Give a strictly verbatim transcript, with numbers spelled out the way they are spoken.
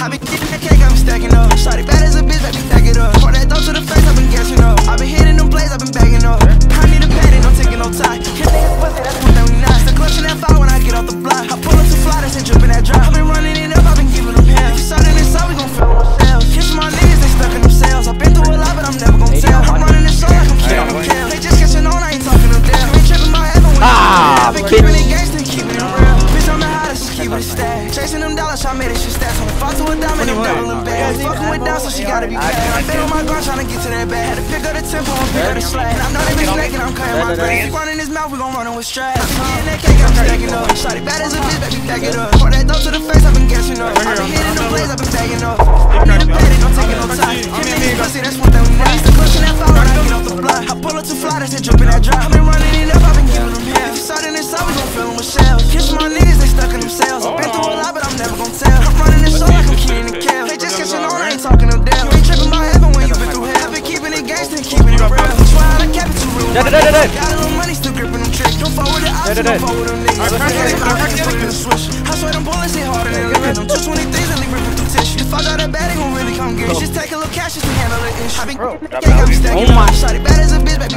I been getting that cake, I been stacking up. Shawty bad as a bitch, baby, back it up. Pour that dough to the face, I been gassing up. I been hitting them plays, I been bagging up. I need a padding, I'm taking no tie. Can't think it's pussy, that's one thing we not. Still clutching that fire when I get off the block. I pull up too fly, that's it dripping that drop. I been running it up, I been giving them hell. If you saw them inside, we gon' feel ourselves. Kiss my niggas, they stuck in themselves. I've been through a lot, but I'm never gon' tell. I'm running this show like I'm killing them kills. They just catching on, I ain't talking them down. Ain't tripping my head, but when Ah, I've been keeping it gangsta, keeping it real. Bitch, I'm the hottest, just keep it a stack. Chasing them dollars, I made it shit stats. When I fought to a diamond, I'm doubling back. Fucking with down, so she gotta be bad. I been on my grind, tryna get to that bag. Had to pick up the tempo and pick up the slack. I know they been slacking, I'm cutting my bread. Keep running his mouth, we gon' run him with straps. I been getting that cake, I'm stacking up. Shawty bad as a bitch, baby, back it up. Pour that dough to the face, I been gassing up. I been hitting them plays, I been bagging up. I need a padding, I'm taking no time. Give me a pussy, that's one thing we not. Still clutching that fire when I get off the block. I pull up too fly, that's it dripping that drop. I been running it up, I been giving them hell. If you saw them inside, we gon' fill them with shells. Kiss my niggas, they stuck in themselves. I've been through a lot, but I'm never gon' tell. I'm running this show like I'm Keenan and Kel. They just catching on, I ain't talking them down. You ain't tripping my heaven when you been through hell. I've been keeping it gangsta and keeping it real. Trying to cap it too real. Got a little money, still gripping them tricks. Don't fall with the options, don't fall with them niggas. I swear them bullets hit harder than the rhythm. two twenty-threes and leave ripping through tissue. If I got a bad, they gon' really come get it. Just take a little cash just to handle the issue. I been getting the cake, I been stacking up. Shawty bad as a bitch,